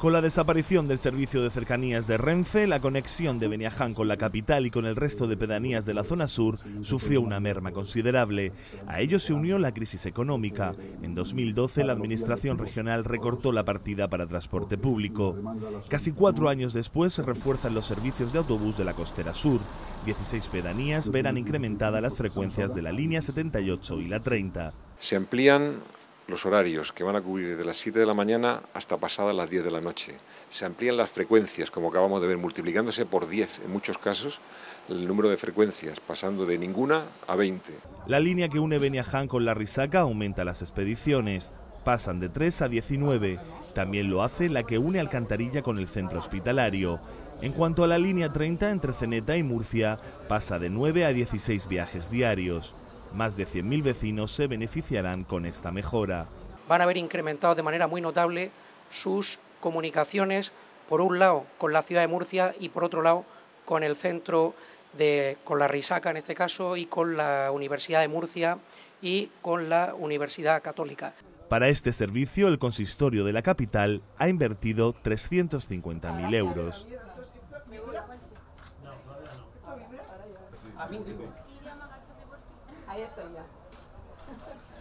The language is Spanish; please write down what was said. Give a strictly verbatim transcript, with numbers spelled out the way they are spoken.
Con la desaparición del servicio de cercanías de Renfe, la conexión de Beniaján con la capital y con el resto de pedanías de la zona sur sufrió una merma considerable. A ello se unió la crisis económica. En dos mil doce, la Administración regional recortó la partida para transporte público. Casi cuatro años después, se refuerzan los servicios de autobús de la costera sur. dieciséis pedanías verán incrementadas las frecuencias de la línea setenta y ocho y la treinta. Se amplían los horarios, que van a cubrir desde las siete de la mañana hasta pasadas las diez de la noche. Se amplían las frecuencias, como acabamos de ver, multiplicándose por diez en muchos casos el número de frecuencias, pasando de ninguna a veinte. La línea que une Beniaján con la Risaca aumenta las expediciones. Pasan de tres a diecinueve. También lo hace la que une Alcantarilla con el centro hospitalario. En cuanto a la línea treinta entre Ceneta y Murcia, pasa de nueve a dieciséis viajes diarios. Más de cien mil vecinos se beneficiarán con esta mejora. Van a haber incrementado de manera muy notable sus comunicaciones, por un lado con la ciudad de Murcia y por otro lado con el centro, de, con la Risaca en este caso, y con la Universidad de Murcia y con la Universidad Católica. Para este servicio, el consistorio de la capital ha invertido trescientos cincuenta mil euros. Ahí estoy ya.